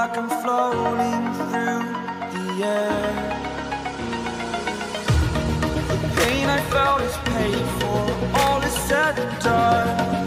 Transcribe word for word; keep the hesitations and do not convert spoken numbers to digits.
like I'm floating through the air. The pain I felt is paid for, all is said and done.